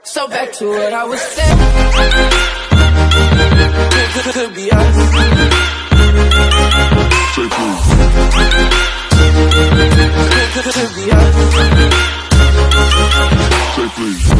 So back to what I was saying. Could be us. Say please. Could be us. Say please.